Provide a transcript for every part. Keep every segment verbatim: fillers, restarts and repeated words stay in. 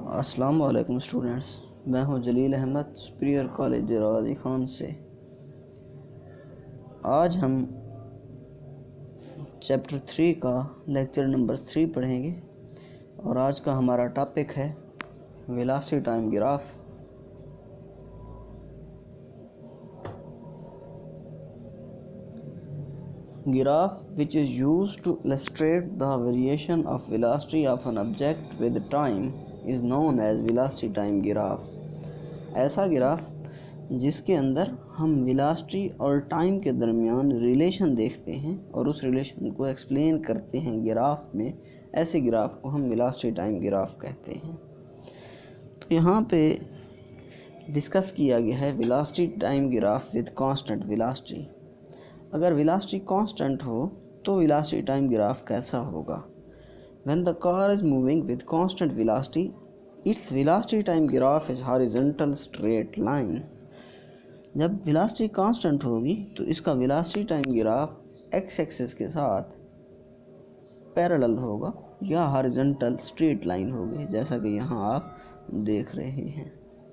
अस्सलाम वालेकुम स्टूडेंट्स, मैं हूं जलील अहमद सुपीरियर कॉलेज दराजी खान से। आज हम चैप्टर थ्री का लेक्चर नंबर थ्री पढ़ेंगे और आज का हमारा टॉपिक है velocity time graph. Graph which is used to illustrate the variation of velocity of an object with time is known as velocity time graph। ऐसा ग्राफ जिसके अंदर हम वेलोसिटी और टाइम के दरमियान रिलेशन देखते हैं और उस रिलेशन को एक्सप्लेन करते हैं ग्राफ में, ऐसे ग्राफ को हम वेलोसिटी टाइम ग्राफ कहते हैं। तो यहाँ पे डिस्कस किया गया है velocity time graph with constant velocity. अगर वेलोसिटी कांस्टेंट हो तो वेलोसिटी टाइम ग्राफ कैसा होगा? When the car is moving with constant velocity, its velocity time graph is horizontal straight line। जब वेलोसिटी कांस्टेंट होगी तो इसका velocity time graph X axis के साथ पैरेलल होगा या हॉरिजॉन्टल स्ट्रेट लाइन होगी, जैसा कि यहाँ आप देख रहे हैं।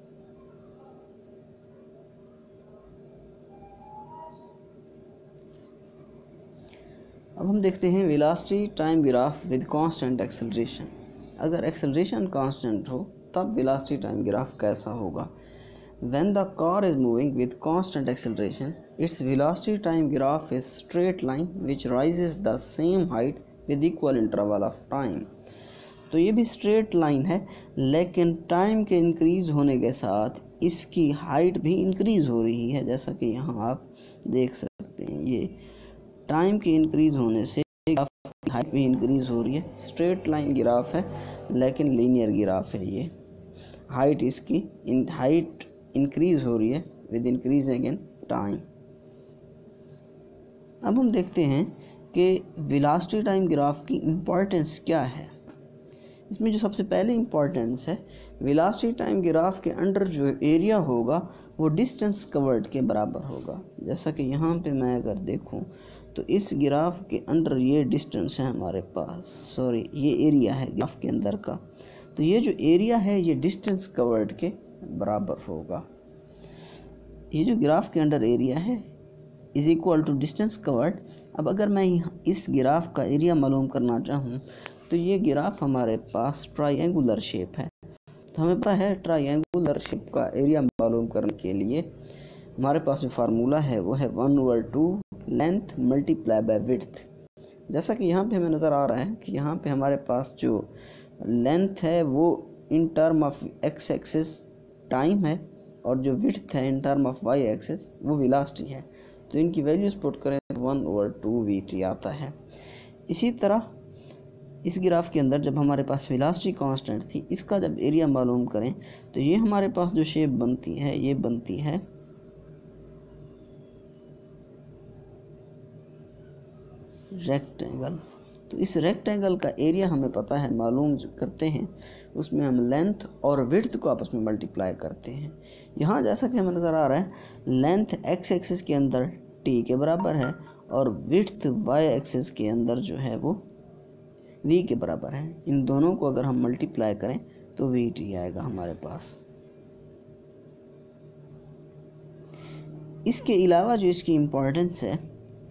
अब हम देखते हैं velocity time graph with constant acceleration. अगर एक्सेलरेशन कांस्टेंट हो तब वेलोसिटी टाइम ग्राफ कैसा होगा? When the car is moving with constant acceleration, its velocity time graph is straight line which rises the same height with equal interval of time। तो ये भी straight line है, लेकिन time के increase होने के साथ इसकी हाइट भी इंक्रीज हो रही है, जैसा कि यहाँ आप देख सकते हैं। ये टाइम के इंक्रीज होने से ग्राफ की हाइट भी इंक्रीज हो रही है। स्ट्रेट लाइन ग्राफ है लेकिन लीनियर ग्राफ है। ये हाइट इसकी इन हाइट इंक्रीज हो रही है विद इंक्रीजिंग इन टाइम। अब हम देखते हैं कि वेलोसिटी टाइम ग्राफ की इम्पोर्टेंस क्या है। इसमें जो सबसे पहले इम्पोर्टेंस है, वेलोसिटी टाइम ग्राफ के अंडर जो एरिया होगा वो डिस्टेंस कवर्ड के बराबर होगा। जैसा कि यहाँ पे मैं अगर देखूँ तो इस ग्राफ के अंडर ये डिस्टेंस है हमारे पास, सॉरी ये एरिया है ग्राफ के अंदर का, तो ये जो एरिया है ये डिस्टेंस कवर्ड के बराबर होगा। ये जो ग्राफ के अंडर एरिया है is equal to distance covered. अब अगर मैं इस ग्राफ का एरिया मालूम करना चाहूँ तो ये ग्राफ हमारे पास ट्रायंगुलर शेप है, तो हमें पता है ट्रायंगुलर शेप का एरिया मालूम करने के लिए हमारे पास जो फार्मूला है वो है one over two length multiply by width. जैसा कि यहाँ पे हमें नज़र आ रहा है कि यहाँ पे हमारे पास जो लेंथ है वो in term of X axis time है और जो विड्थ है in term of Y axis वो वेलोसिटी है। तो इनकी वैल्यूज पुट करें तो one over two V T आता है। इसी तरह इस ग्राफ के अंदर जब हमारे पास वेलोसिटी कांस्टेंट थी, इसका जब एरिया मालूम करें तो ये हमारे पास जो शेप बनती है ये बनती है रेक्टेंगल। तो इस रेक्टेंगल का एरिया हमें पता है, मालूम करते हैं, उसमें हम लेंथ और विड्थ को आपस में मल्टीप्लाई करते हैं। यहाँ जैसा कि हमें नज़र आ रहा है लेंथ एक्स एक्सिस के अंदर टी के बराबर है और विड्थ वाई एक्सिस के अंदर जो है वो वी के बराबर है। इन दोनों को अगर हम मल्टीप्लाई करें तो वी टी आएगा हमारे पास। इसके अलावा जो इसकी इम्पोर्टेंस है,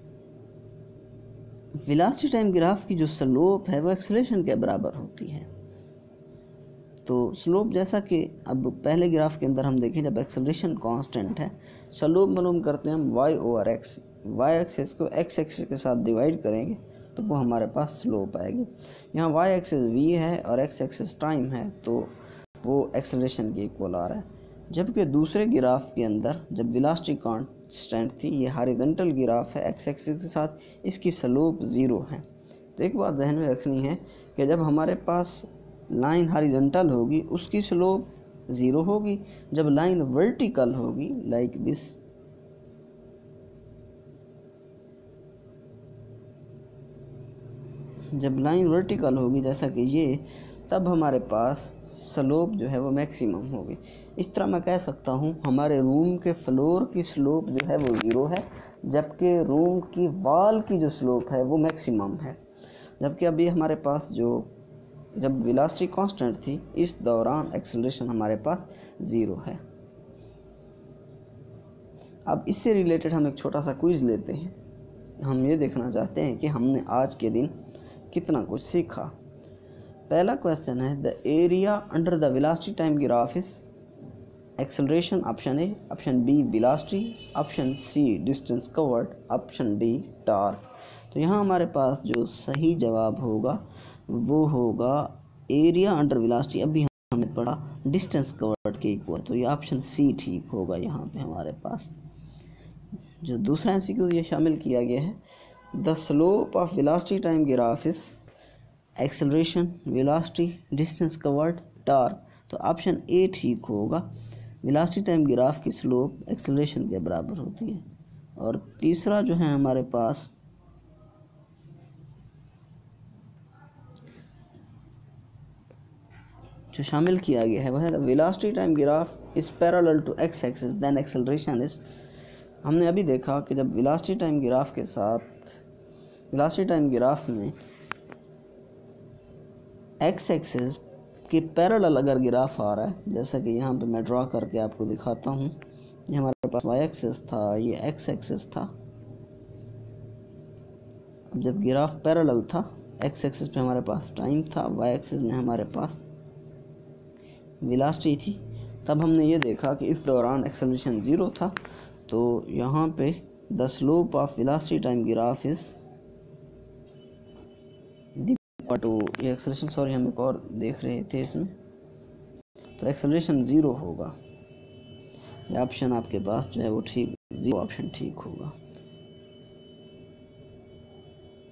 वेलोसिटी टाइम ग्राफ की जो स्लोप है वो एक्सेलरेशन के बराबर होती है। तो स्लोप जैसा कि अब पहले ग्राफ के अंदर हम देखें, जब एक्सेलरेशन कांस्टेंट है, स्लोप मालूम करते हैं हम Y over X. Y axis को एक्स एक्सिस के साथ डिवाइड करेंगे तो वो हमारे पास स्लोप आएगी। यहाँ वाई एक्सिस वी है और एक्स एक्सिस टाइम है, तो वो एक्सेलरेशन के इक्वल आ रहा है। जबकि दूसरे ग्राफ के अंदर जब वेलोसिटी कांस्टेंट थी, ये हॉरिजॉन्टल ग्राफ है एक्स एक्सिस के साथ, इसकी स्लोप ज़ीरो है। तो एक बात ध्यान में रखनी है कि जब हमारे पास लाइन हॉरिजॉन्टल होगी उसकी स्लोप ज़ीरो होगी, जब लाइन वर्टिकल होगी लाइक दिस, जब लाइन वर्टिकल होगी जैसा कि ये, तब हमारे पास स्लोप जो है वो मैक्सिमम होगी। इस तरह मैं कह सकता हूँ हमारे रूम के फ्लोर की स्लोप जो है वो ज़ीरो है, जबकि रूम की वॉल की जो स्लोप है वो मैक्सिमम है। जबकि अभी हमारे पास जो जब वेलोसिटी कांस्टेंट थी, इस दौरान एक्सेलरेशन हमारे पास ज़ीरो है। अब इससे रिलेटेड हम एक छोटा सा क्विज़ लेते हैं। हम ये देखना चाहते हैं कि हमने आज के दिन कितना कुछ सीखा। पहला क्वेश्चन है, the area under the velocity time graph is acceleration, option A, option B velocity, option C distance covered, option D torque. तो यहाँ हमारे पास जो सही जवाब होगा वो होगा एरिया अंडर वेलोसिटी, अभी हमने पढ़ा डिस्टेंस कवर्ड के इक्वल, तो ये ऑप्शन सी ठीक होगा यहाँ पे हमारे पास। जो दूसरा एमसीक्यू ये शामिल किया गया है, the slope of velocity time graph is acceleration, velocity, distance covered, torque. तो ऑप्शन ए ठीक होगा, वेलोसिटी टाइम ग्राफ की स्लोप एक्सेलरेशन के बराबर होती है। और तीसरा जो है हमारे पास जो शामिल किया गया है वह है the velocity time graph is parallel to X axis then acceleration is. हमने अभी देखा कि जब वेलोसिटी टाइम ग्राफ के साथ वेलोसिटी टाइम ग्राफ में एक्स एक्सिस के पैरेलल अगर ग्राफ आ रहा है, जैसा कि यहाँ पे मैं ड्रा करके आपको दिखाता हूँ, ये हमारे पास वाई एक्सिस था, ये एक्स एक्सिस था। अब जब ग्राफ पैरेलल था, एक्स एक्सिस पे हमारे पास टाइम था, वाई एक्सिस में हमारे पास वेलोसिटी थी, तब हमने ये देखा कि इस दौरान एक्सेलरेशन ज़ीरो था। तो यहाँ पे the slope of velocity time graph is to ये एक्सेलरेशन सॉरी हम एक और देख रहे थे इसमें, तो एक्सेलरेशन ज़ीरो होगा। ये ऑप्शन आपके पास जो है वो ठीक, ज़ीरो ऑप्शन ठीक होगा।